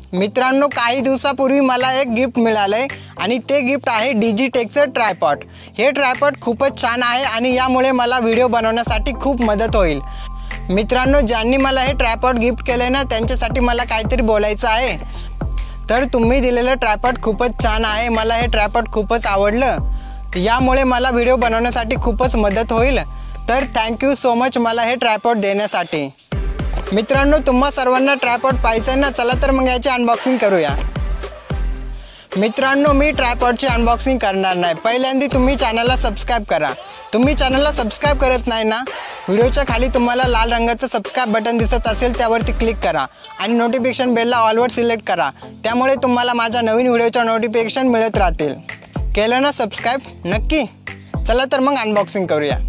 मित्रांनो, काही दिवसापूर्वी मला एक गिफ्ट मिळालंय आणि ते गिफ्ट आहे डिजिटेकचं ट्रायपॉड। हे ट्रायपॉड खूपच छान आहे आणि यामुळे मला व्हिडिओ बनवण्यासाठी खूप मदत होईल। मित्रांनो, ज्यांनी मला हे ट्रायपॉड गिफ्ट केले ना, त्यांच्यासाठी मला काहीतरी बोलायचं आहे। तर तुम्ही दिलेलं ट्रायपॉड खूपच छान आहे, मला हे ट्रायपॉड खूपच आवडलं। यामुळे मला व्हिडिओ बनवण्यासाठी खूपच मदत होईल। तर थँक्यू सो मच मला हे ट्रायपॉड देण्यासाठी। मित्रांनो, तुम्हा सर्वांना ट्रायपॉड पाहिजे ना, चला तर मग याची अनबॉक्सिंग करूया। मित्रांनो, मी ट्रायपॉडची अनबॉक्सिंग करणार नाही, पहिल्यांदा तुम्ही चॅनलला सबस्क्राइब करा। तुम्ही चॅनलला सबस्क्राइब करत नाही ना, व्हिडिओच्या खाली तुम्हाला लाल रंगाचं सबस्क्राइब बटन दिसत असेल त्यावरती क्लिक करा आणि नोटिफिकेशन बेलला ऑलवर सिलेक्ट करा। त्यामुळे तुम्हाला माझ्या नवीन व्हिडिओच्या नोटिफिकेशन मिळत राहतील। केलं ना सबस्क्राइब नक्की? चला तर मग अनबॉक्सिंग करूया।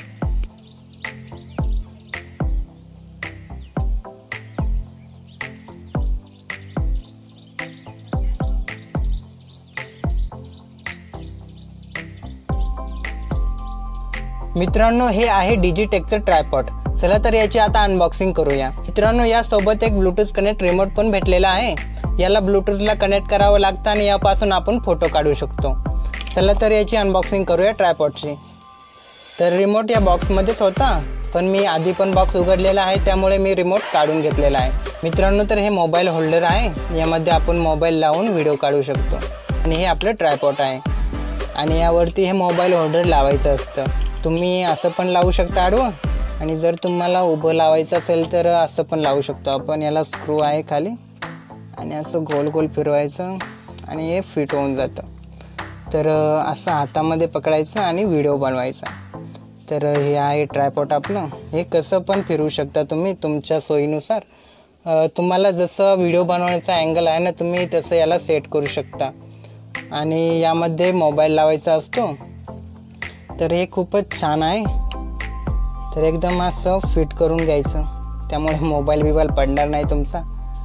मित्रांनो, हे आहे डिजिटेकचं ट्रायपॉड। चला तर याची आता अनबॉक्सिंग करूया। मित्रांनो, यासोबत एक ब्लूटूथ कनेक्ट रिमोट पण भेटलेला आहे। याला ब्लूटूथला कनेक्ट करावं लागतं आणि यापासून आपण फोटो काढू शकतो। चला तर याची अनबॉक्सिंग करूया ट्रायपॉडची। तर रिमोट या बॉक्समध्येच होता, पण मी आधी पण बॉक्स उघडलेला आहे त्यामुळे मी रिमोट काढून घेतलेला आहे। मित्रांनो, तर हे मोबाईल होल्डर आहे, यामध्ये आपण मोबाईल लावून व्हिडिओ काढू शकतो। आणि हे आपलं ट्रायपॉड आहे आणि यावरती हे मोबाईल होल्डर लावायचं असतं। तुम्ही असं पण लावू शकता आडवं, आणि जर तुम्हाला उभं लावायचं असेल तर असं पण लावू शकतो आपण। याला स्क्रू आहे खाली आणि असं गोल गोल फिरवायचं आणि हे फिट होऊन जातं। तर असं हातामध्ये पकडायचं आणि व्हिडिओ बनवायचा। तर हे आहे ट्रायपॉड आपलं। हे कसं पण फिरवू शकता तुम्ही तुमच्या सोयीनुसार। तुम्हाला जसं व्हिडिओ बनवण्याचा अँगल आहे ना, तुम्ही तसं याला सेट करू शकता। आणि यामध्ये मोबाईल लावायचा असतो। तर हे खूपच छान आहे। तर एकदम असं फिट करून घ्यायचं, त्यामुळे मोबाईल बिबाईल पडणार नाही तुमचा।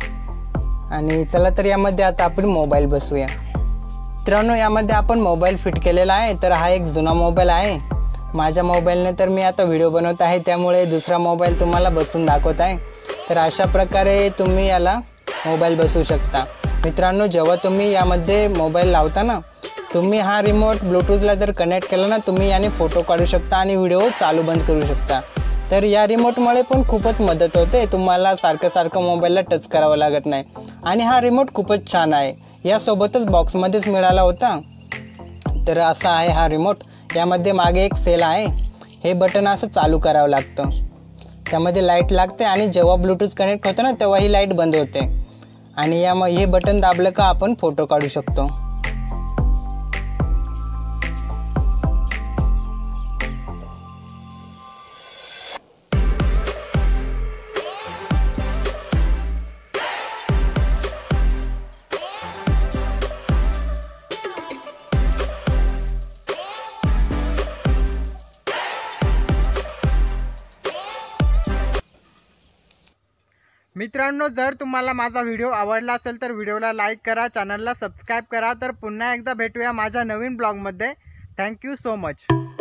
आणि चला तर यामध्ये आता आपण मोबाईल बसवूया। मित्रांनो, यामध्ये आपण मोबाईल फिट केलेला आहे। तर हा एक जुना मोबाईल आहे माझ्या मोबाईलने, तर मी आता व्हिडिओ बनवत आहे त्यामुळे दुसरा मोबाईल तुम्हाला बसवून दाखवत आहे। तर अशा प्रकारे तुम्ही याला मोबाईल बसवू शकता। मित्रांनो, जेव्हा तुम्ही यामध्ये मोबाईल लावता ना, तुम्ही हा रिमोट ब्लूटूथला जर कनेक्ट केला ना, तुम्ही याने फोटो काढू शकता आणि व्हिडिओ चालू बंद करू शकता। तर या रिमोटमुळे पण खूपच मदत होते, तुम्हाला सारखं मोबाईलला टच करावं लागत नाही। आणि हा रिमोट खूपच छान आहे, यासोबतच बॉक्समध्येच मिळाला होता। तर असा आहे हा रिमोट। यामध्ये मागे एक सेल आहे, हे बटन असं चालू करावं लागतं, त्यामध्ये लाईट लागते आणि जेव्हा ब्लूटूथ कनेक्ट होतं ना, तेव्हा ही लाईट बंद होते। आणि हे बटन दाबलं का आपण फोटो काढू शकतो। मित्रांनो, जर तुम्हाला माझा व्हिडिओ आवडला असेल तर व्हिडिओला लाईक करा, चॅनलला सबस्क्राइब करा। तर पुन्हा एकदा भेटूया माझ्या नवीन ब्लॉगमध्ये। Thank you so much.